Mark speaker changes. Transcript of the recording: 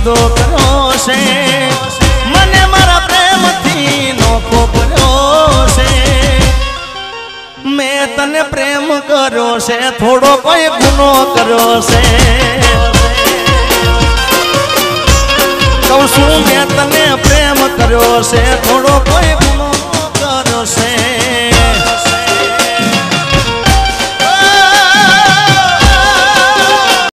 Speaker 1: સોદો કર્યો છે મને મારા પ્રેમથી નોખો કર્યો છે મેં તને પ્રેમ કર્યો છે થોડો કોઈ ગુનો કર્યો છે કહું છું મેં તને પ્રેમ કર્યો છે થોડો કોઈ